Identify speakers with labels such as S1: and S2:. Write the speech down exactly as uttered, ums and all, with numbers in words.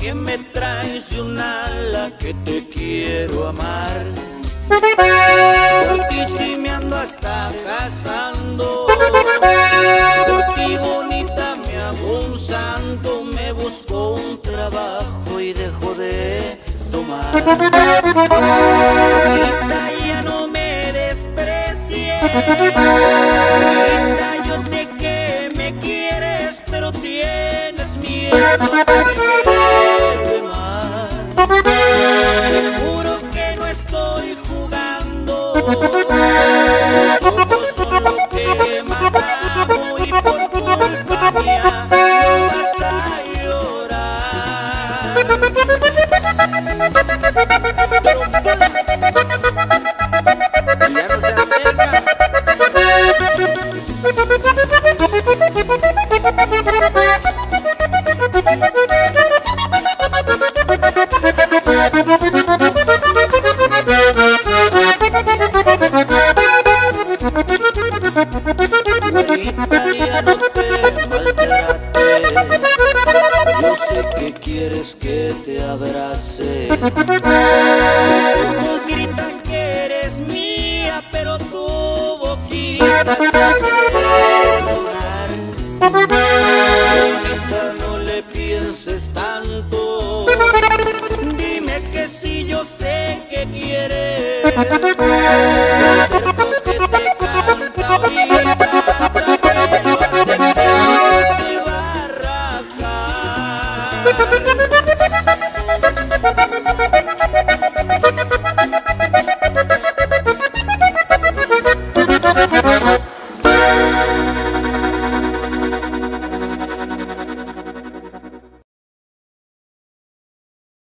S1: que me traiciona, que te quiero amar. Por ti sí me ando hasta casando, por ti bonita me hago un santo, me busco un trabajo y dejo de tomar. Bonita, ya no me desprecies, bonita, yo sé que me quieres, pero tienes miedo a quererme más. Te juro que no estoy jugando, tus ojos son lo que más amo y por culpa mía no vas a llorar. Ya no se acerca. Ya no te maltrate, yo sé que quieres que te abrace. Tus ojos gritan que eres mía, pero tu boquita te hace rogar. Bonita, no le pienses tanto, dime que si yo sé que quieres.